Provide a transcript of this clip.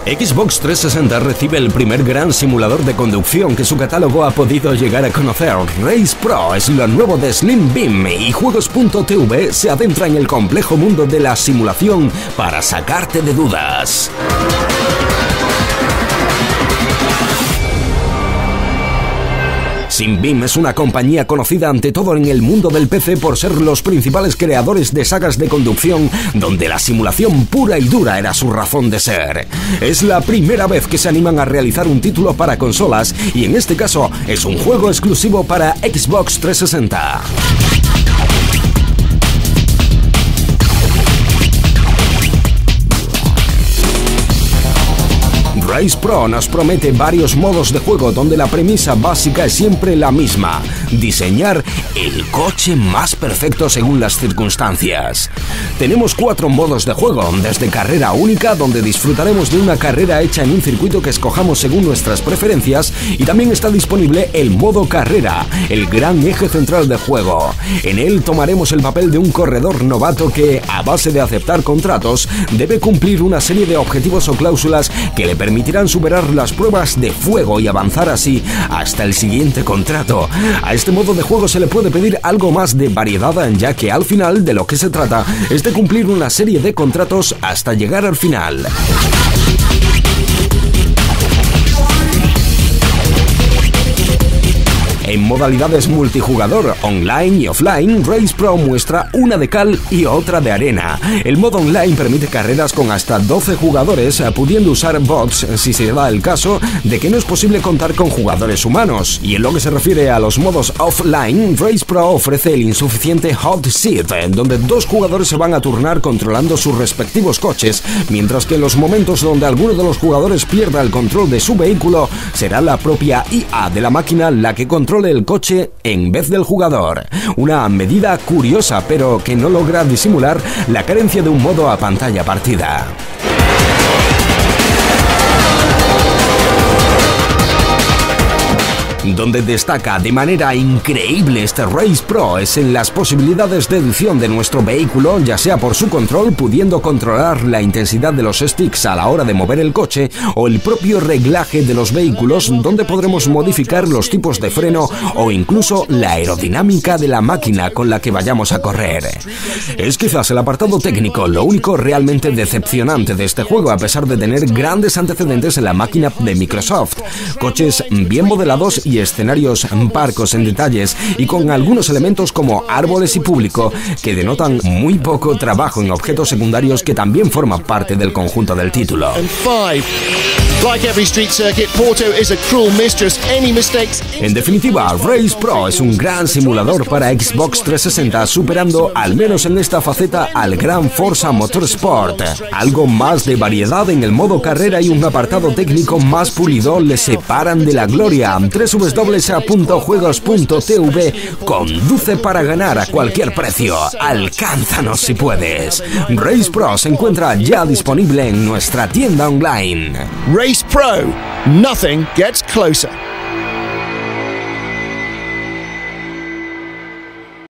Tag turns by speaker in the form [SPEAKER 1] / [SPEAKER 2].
[SPEAKER 1] Xbox 360 recibe el primer gran simulador de conducción que su catálogo ha podido llegar a conocer. Race Pro es lo nuevo de Slim Beam y Juegos.tv se adentra en el complejo mundo de la simulación para sacarte de dudas. Slim Beam es una compañía conocida ante todo en el mundo del PC por ser los principales creadores de sagas de conducción donde la simulación pura y dura era su razón de ser. Es la primera vez que se animan a realizar un título para consolas y en este caso es un juego exclusivo para Xbox 360. Race Pro nos promete varios modos de juego donde la premisa básica es siempre la misma: diseñar el coche más perfecto según las circunstancias. Tenemos 4 modos de juego, desde carrera única, donde disfrutaremos de una carrera hecha en un circuito que escojamos según nuestras preferencias, y también está disponible el modo carrera, el gran eje central del juego. En él tomaremos el papel de un corredor novato que, a base de aceptar contratos, debe cumplir una serie de objetivos o cláusulas que le permitirán superar las pruebas de fuego y avanzar así hasta el siguiente contrato. A este modo de juego se le puede pedir algo más de variedad, ya que al final de lo que se trata es de cumplir una serie de contratos hasta llegar al final. En modalidades multijugador, online y offline, Race Pro muestra una de cal y otra de arena. El modo online permite carreras con hasta 12 jugadores, pudiendo usar bots si se da el caso de que no es posible contar con jugadores humanos. Y en lo que se refiere a los modos offline, Race Pro ofrece el insuficiente Hot Seat, donde 2 jugadores se van a turnar controlando sus respectivos coches, mientras que en los momentos donde alguno de los jugadores pierda el control de su vehículo, será la propia IA de la máquina la que controla el coche en vez del jugador. Una medida curiosa, pero que no logra disimular la carencia de un modo a pantalla partida. Donde destaca de manera increíble este Race Pro es en las posibilidades de edición de nuestro vehículo, ya sea por su control, pudiendo controlar la intensidad de los sticks a la hora de mover el coche, o el propio reglaje de los vehículos, donde podremos modificar los tipos de freno o incluso la aerodinámica de la máquina con la que vayamos a correr. Es quizás el apartado técnico lo único realmente decepcionante de este juego, a pesar de tener grandes antecedentes en la máquina de Microsoft, coches bien modelados y escenarios parcos en detalles, y con algunos elementos como árboles y público que denotan muy poco trabajo en objetos secundarios que también forman parte del conjunto del título. En definitiva, Race Pro es un gran simulador para Xbox 360, superando al menos en esta faceta al gran Forza Motorsport. Algo más de variedad en el modo carrera y un apartado técnico más pulido le separan de la gloria. www.juegos.tv conduce para ganar a cualquier precio. Alcánzanos si puedes. Race Pro se encuentra ya disponible en nuestra tienda online.
[SPEAKER 2] Race Pro, nothing gets closer.